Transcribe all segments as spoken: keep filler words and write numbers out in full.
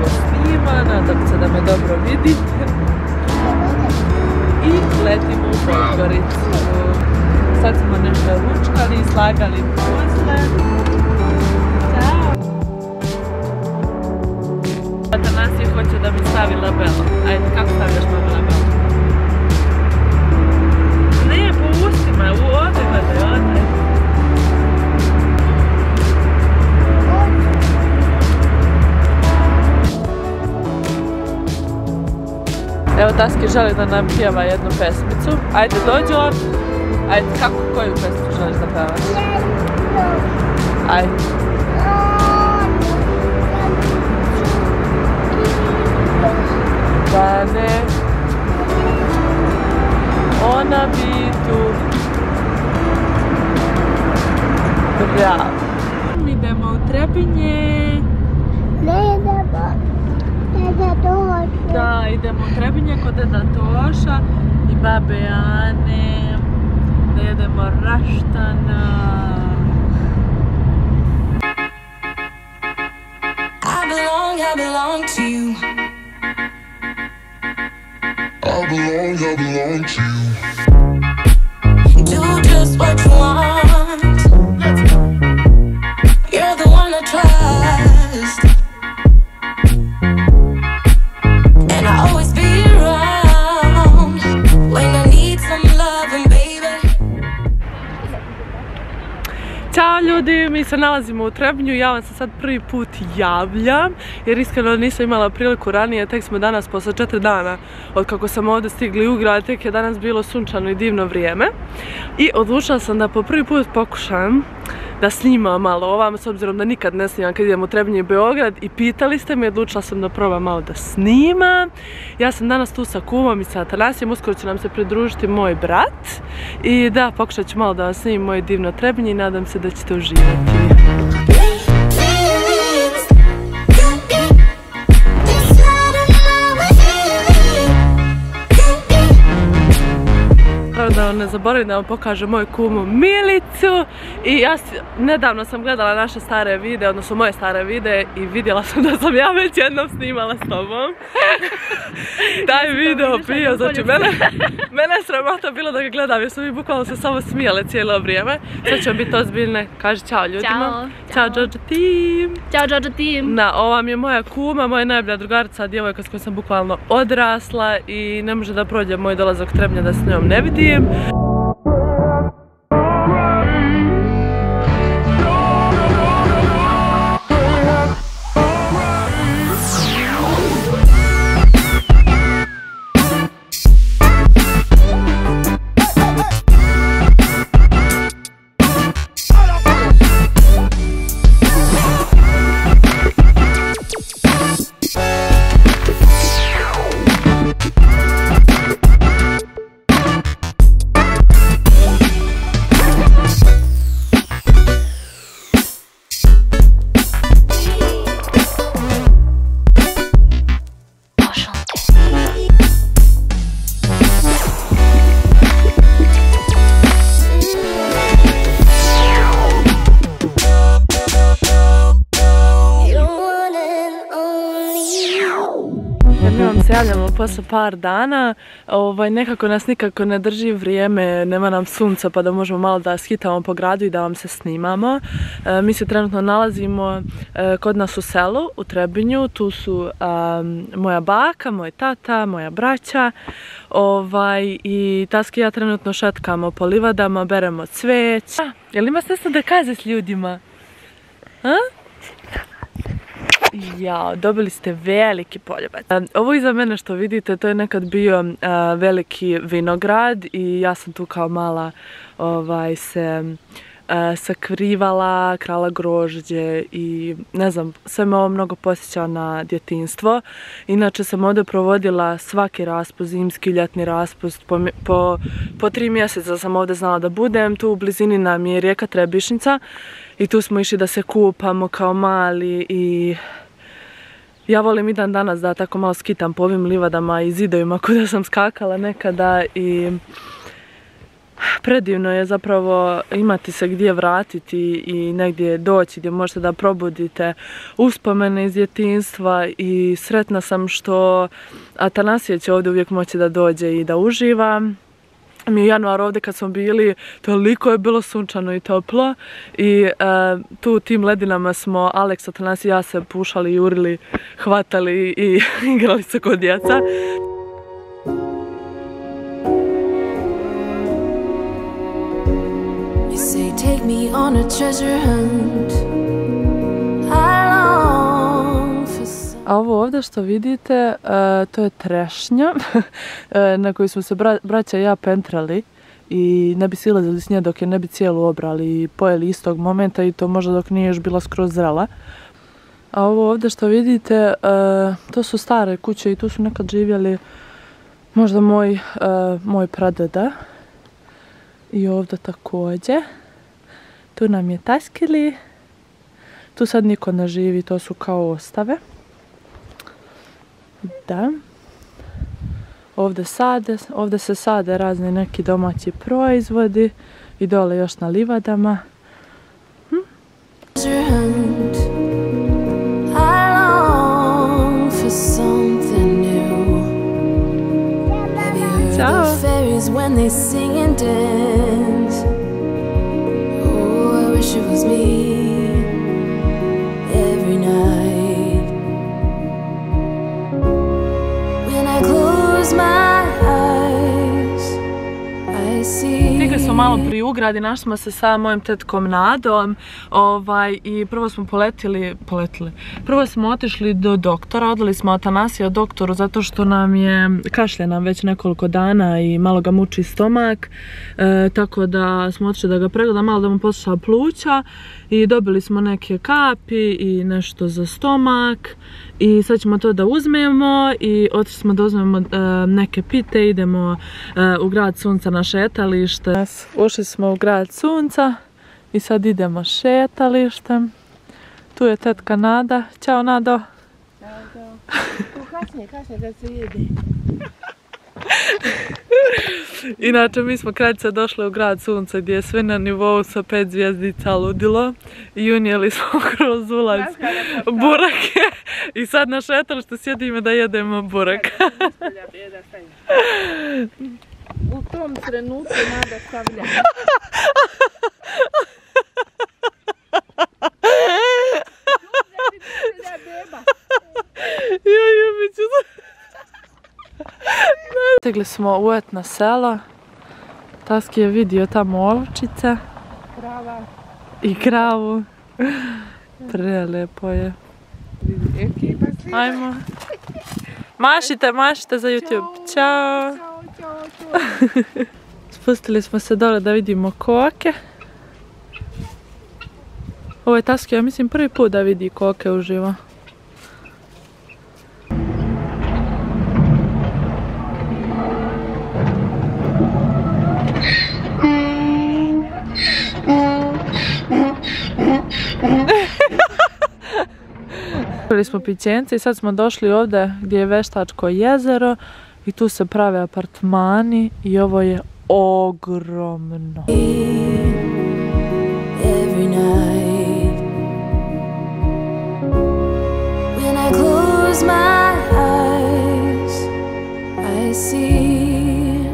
ovo snima, nadam se da me dobro vidite. I letimo u Podgoricu. Sad smo nešto ručkali i slagali posle. Ćao! Atanasije hoće da mi stavi labelo. Ajde, kako stavljaš mama labelo? Ne, po ustima, u ovdje gledaj, ovdje. Evo Taski želi da nam pjeva jednu pesmicu. Ajde, dođi ovdje. Ajde, kako, koju pesmu želiš da pevaš? Ajde. Da ne, ona bi tu. Bravo. Idemo u Trebinje. Ne idemo. Deda Toša. Da, idemo u Trebinje kod deda Toša i babe Ane. Da jedemo raštana. I belong, I belong to you. I belong, I belong to you. Do just what you want. You're the one I trust. And I always be around when I need some loving, baby. Ćao ljudi, mi se nalazimo u Trebinju, ja vam se sad prvi put javljam jer iskreno nisam imala priliku ranije, tek smo danas posle četiri dana od kako sam ovdje stigli u grad, tek je danas bilo sunčano i divno vrijeme i odlučila sam da po prvi put pokušam da snimam malo ovamo s obzirom da nikad ne snimam kad idem u Trebinje i Beograd i pitali ste me, odlučila sam da probam malo da snimam. Ja sam danas tu sa kumom i sa Atanasijem, uskoro će nam se pridružiti moj brat i da, pokušat ću malo da vam snimim moje divno Trebinje i nadam se da ćete uživati. Da vam ne zaboravim da vam pokažem moju kumu Milicu i ja nedavno sam gledala naše stare videe, odnosno moje stare videe i vidjela sam da sam ja već jednom snimala s tobom. Taj video bio, znači mene, mene je sramota bilo da ga gledam jer su mi bukvalno se samo smijale cijelo vrijeme. Sad ćemo biti ozbiljne, kaži čao ljudima. Ćao Jojo Team. Ćao Jojo Team. Na, ova mi je moja kuma, moja najbolja drugarica, djevojka s kojom sam bukvalno odrasla i ne može da prođe moj dolazak u Trebinje da s njom ne vidim. Javljamo posle par dana, ovaj, nekako nas nikako ne drži vrijeme, nema nam sunca pa da možemo malo da skitamo po gradu i da vam se snimamo. E, mi se trenutno nalazimo e, kod nas u selu, u Trebinju, tu su a, moja baka, moj tata, moja braća ovaj, i Taski i ja trenutno šetkamo po livadama, beremo cveće. Jel imaš nešto da kažeš ljudima? A? Jao, dobili ste veliki poljubac. Ovo iza mene što vidite, to je nekad bio uh, veliki vinograd i ja sam tu kao mala ovaj, se uh, sakrivala, krala grožđe i ne znam, sve me ovo mnogo posjeća na djetinjstvo. Inače sam ovdje provodila svaki raspust, zimski, ljetni raspust, po, po, po tri mjeseca sam ovdje znala da budem. Tu u blizini nam je rijeka Trebišnica i tu smo išli da se kupamo kao mali i ja volim i dan danas da tako malo skitam po ovim livadama i zidovima kuda sam skakala nekada i predivno je zapravo imati se gdje vratiti i negdje doći gdje možete da probudite uspomene iz djetinjstva i sretna sam što Atanasije će ovdje uvijek moći da dođe i da uživa. Mi u januaru ovdje kad smo bili, toliko je bilo sunčano i toplo i e, tu u tim ledinama smo Alex, Atanasije i ja se pušali, jurili, hvatali i igrali se kod djeca. Take me on a treasure hunt. I long for some... A ovo ovdje što vidite, uh, to je trešnja na koju smo se bra braća i ja pentrali i ne bi silazili s nje dok je ne bi cijelu obrali i pojeli istog momenta i to možda dok nije još bila skroz zrela. A ovo ovdje što vidite, uh, to su stare kuće i tu su nekad živjeli možda moj, uh, moj pradeda. I ovdje također. Tu nam je taskili. Tu sad niko ne živi, to su kao ostave. Da. Ovdje sade, ovdje se sade razni neki domaći proizvodi. I dole još na livadama. Hm? Ćao! When they sing and dance, oh, I wish it was me every night. When I close my eyes, I see. Stigli smo malo pri ugradi, našli smo se sa mojim tetkom Nadom, ovaj, i prvo smo poletili, poletili, prvo smo otišli do doktora, odveli smo Atanasija doktoru zato što nam je, kašlje nam već nekoliko dana i malo ga muči stomak, e, tako da smo otišli da ga pregleda, malo da mu posluša pluća i dobili smo neke kapi i nešto za stomak i sad ćemo to da uzmemo i otišli smo da uzmemo e, neke pite, idemo e, u grad sunca na šetalište. Ušli smo u grad sunca i sad idemo šetalištem. Tu je tetka Nada. Ćao Nado. Ćao, ćao. Kasnije, kasnije da se jede. Inače mi smo kratice došli u grad sunca gdje je sve na nivou sa pet zvjezdica ludilo i unijeli smo kroz ulaz burake i sad na šetalištu sjedimo da jedemo burak. U tom trenutku Nada stavlja. Joj, ljubiću se. Stigli smo u etno selo. Taski je vidio tamo ovčice. Krava. I kravu. Prelepo je. Ekipa slika. Ajmo. Mašite, mašite za YouTube. Ćao. Ćao, čao, čao. Spustili smo se dole da vidimo koke. Ovo je Taski, ja mislim, prvi put da vidi koke uživo. Kupili smo pićence i sad smo došli ovdje gdje je Veštačko jezero i tu se prave apartmani i ovo je ogromno. Every night when I close my eyes, I see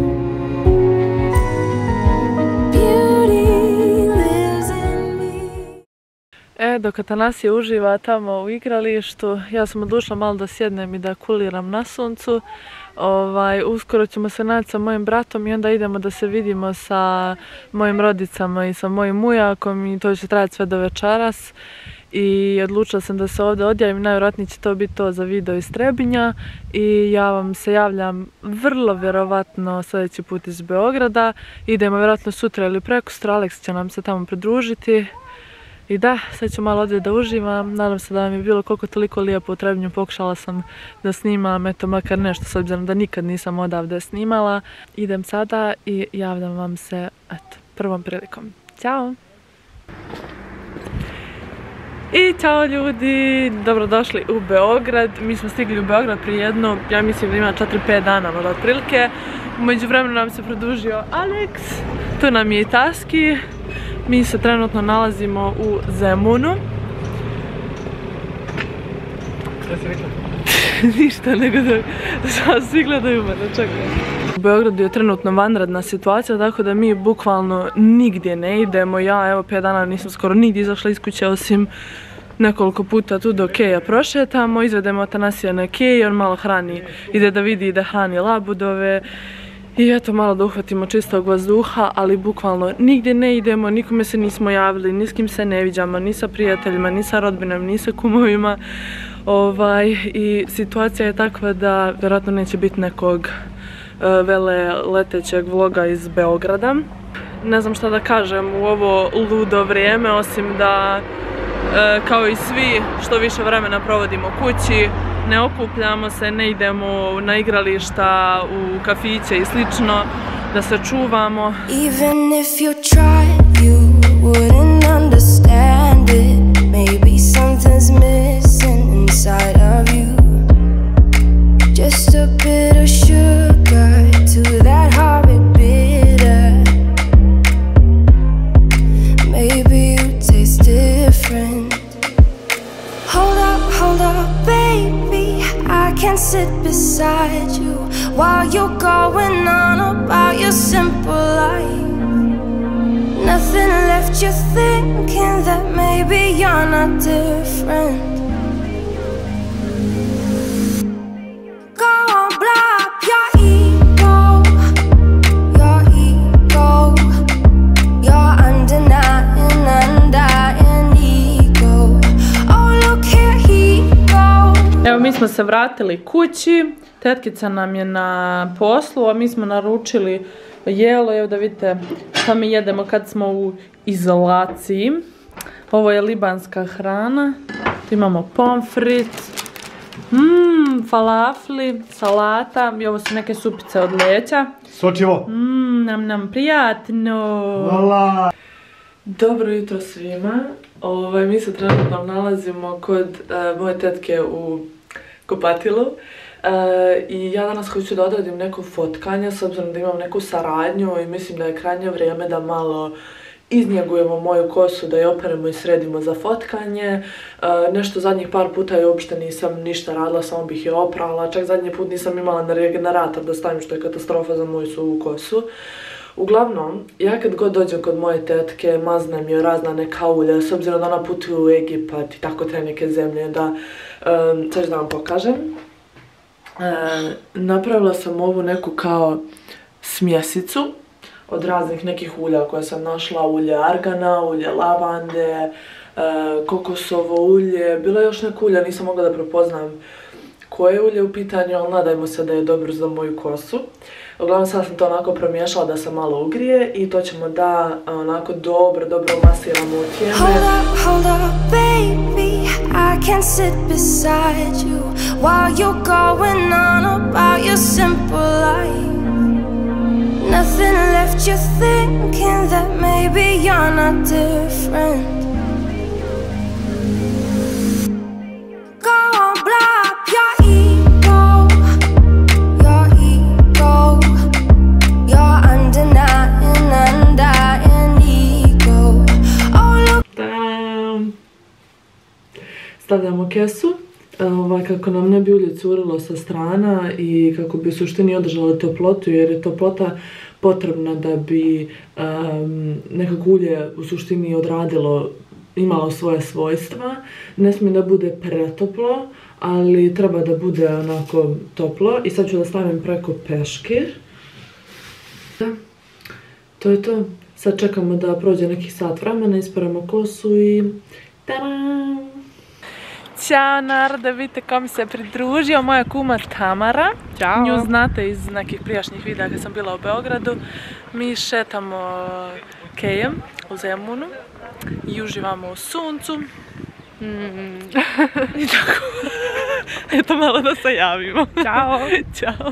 beauty lives in me. E, dok Atanasije uživa tamo u igralištu, ja sam odlučila malo da sjednem i da kuliram na suncu. Ovaj, uskoro ćemo se naći sa mojim bratom i onda idemo da se vidimo sa mojim rodicama i sa mojim ujakom i to će trajati sve do večeras. I odlučila sam da se ovdje odjavim, najvjerojatnije će to biti to za video iz Trebinja i ja vam se javljam vrlo vjerovatno sljedeći put iz Beograda. Idemo vjerojatno sutra ili prekosutra, Alex će nam se tamo pridružiti. I da, sad ću malo ovdje da uživam, nadam se da vam je bilo koliko toliko lijepo u Trebinju, pokušala sam da snimam, eto makar nešto, s obzirom da nikad nisam odavde snimala. Idem sada i javljam vam se, eto, prvom prilikom. Ćao! I ćao ljudi, dobrodošli u Beograd. Mi smo stigli u Beograd prije jedno, ja mislim da ima četiri pet dana od otprilike. U međuvremenu nam se produžio Alex, tu nam je i Taski. Mi se trenutno nalazimo u Zemunu. Šta si rekla? Ništa, nego da svi gledaju me, da čekaj. U Beogradu je trenutno vanredna situacija, tako da mi bukvalno nigdje ne idemo. Ja evo pet dana nisam skoro nigdje izašla iz kuće osim nekoliko puta tu do Keja prošetamo, izvedemo Atanasija na Kej, on malo hrani, ide da vidi da hrani labudove. I eto malo da uhvatimo čistog vazduha, ali bukvalno nigdje ne idemo, nikome se nismo javili, ni s kim se ne viđamo, ni sa prijateljima, ni sa rodbinom, ni sa kumovima. Ovaj, i situacija je takva da vjerojatno neće biti nekog uh, vele letećeg vloga iz Beograda. Ne znam šta da kažem u ovo ludo vrijeme, osim da uh, kao i svi što više vremena provodimo kući, ne okupljamo se, ne idemo na igrališta, u kafiće i slično, da se čuvamo. Even if you tried, you wouldn't understand it. Maybe something's missing inside of you. Just a bit of sugar to that horrid bitter. Maybe you taste different. Hold up, hold up, baby, I can't sit beside you while you're going on about your simple life. Nothing left you thinking that maybe you're not different. Go on, blow up your ego, your ego, your undenying, undying ego. Oh, look here he goes. Evo mi smo se vratili kući, tetkica nam je na poslu, a mi smo naručili jelo, evo da vidite šta mi jedemo kad smo u izolaciji. Ovo je libanska hrana, tu imamo pomfrit, mmm, falafli, salata i ovo su neke supice od leća. Sočivo! Mmm, nam nam prijatno! Hvala! Dobro jutro svima, ovaj, mi se trenutno nalazimo kod uh, moje tetke u kupatilu. Uh, I ja danas hoću da odradim neko fotkanje s obzirom da imam neku saradnju i mislim da je krajnje vrijeme da malo iznjegujemo moju kosu, da je operemo i sredimo za fotkanje. Uh, nešto zadnjih par puta je uopšte nisam ništa radila, samo bih je oprala, čak zadnji put nisam imala na regenerator da stavim, što je katastrofa za moju suvu kosu. Uglavnom, ja kad god dođem kod moje tetke, maznem joj razna neka ulja, s obzirom da ona putuje u Egipat i tako te neke zemlje, da, um, sad ću da vam pokažem. E, napravila sam ovu neku kao smjesicu od raznih nekih ulja koje sam našla, ulje argana, ulje lavande, e, kokosovo ulje, bilo je još neko ulje, nisam mogla da prepoznam koje je ulje u pitanju, ali nadajmo se da je dobro za moju kosu. Uglavnom sad sam to onako promiješala da se malo ugrije i to ćemo da onako dobro, dobro masiramo u tijeme. Hold up, hold up, baby, I can't sit beside you while you're going on about your simple life. Nothing left you thinking that maybe you're not different. Go on, blow up your ego, your ego, your undenying, undying ego. Oh, look. Tam. Stavljamo kesu, ovaj, kako nam ne bi ulje curilo sa strana i kako bi u suštini održala toplotu, jer je toplota potrebna da bi um, nekako ulje u suštini odradilo, imalo svoje svojstva. Ne smije da bude pretoplo, ali treba da bude onako toplo. I sad ću da stavim preko peškir. To je to. Sad čekamo da prođe nekih sat vremena, isperemo kosu i tadam! Ćao narode, vidite ko mi se pridružio, moja kuma Tamara. Ćao. Nju znate iz nekih prijašnjih videa kad sam bila u Beogradu. Mi šetamo Kejem u Zemunu i uživamo u suncu. Mm. I tako. Eto malo da se javimo. Ćao. Ćao.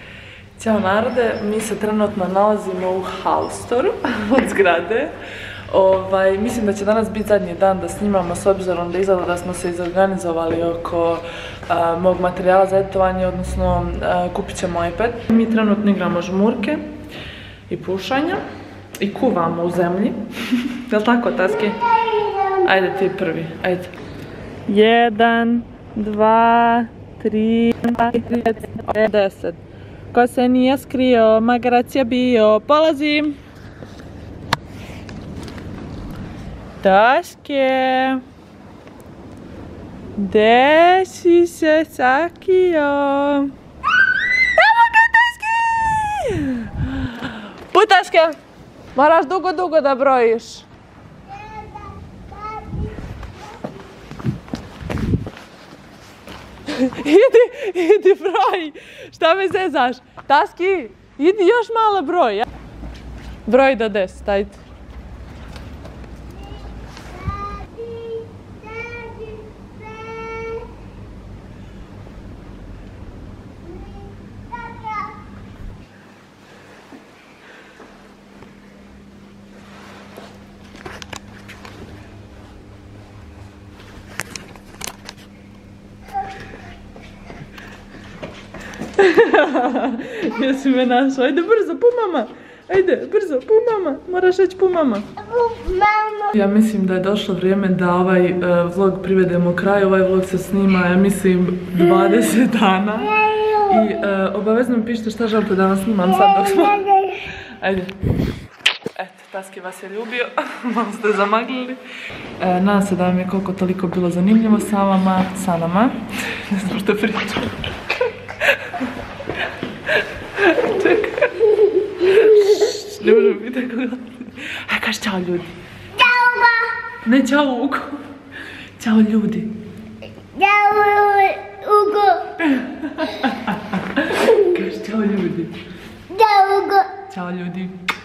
Ćao narode, mi se trenutno nalazimo u Halstoru od zgrade. Ovaj, mislim da će danas biti zadnji dan da snimamo s obzirom da izgleda da smo se izorganizovali oko a, mog materijala za editovanje, odnosno a, kupit ćemo iPad. Mi trenutno igramo žmurke i pušanja i kuvamo u zemlji. Jel' tako, Taski? Ajde ti prvi, ajde. Jedan, dva, tri, deset. Ko se nije skrio, magarac je bio. Polazim! Taške, gdje si se sakrio? Evo ga, Taške! Putaške, moraš dugo, dugo da brojiš. Idi, idi broj. Šta me zezaš? Taski, idi još malo broj. Broj do deset, ajde. Jesi me našao, ajde brzo, pu mama, ajde brzo, pu mama, moraš reći pu mama. Ja mislim da je došlo vrijeme da ovaj uh, vlog privedemo kraju. Ovaj vlog se snima, ja mislim, dvadeset dana. I uh, obavezno mi pišite šta želite da vam snimam sad dok smo... Ajde. Eto, Taski vas je ljubio, malo ste zamaglili. E, nadam se da vam je koliko toliko bilo zanimljivo sa vama, sa nama. Ne znam što pričam. Čekaj. Ne možemo biti tako gledati. Aj, kaži čao ljudi. Ćao ga. Ne, čao Ugo. Ćao ljudi. Ćao Ugo. Kaži čao ljudi. Ćao Ugo. Ćao ljudi.